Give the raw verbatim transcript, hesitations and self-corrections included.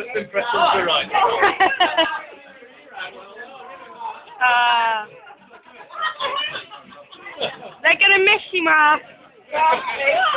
First impressions are right. uh, they're gonna miss you, Ma.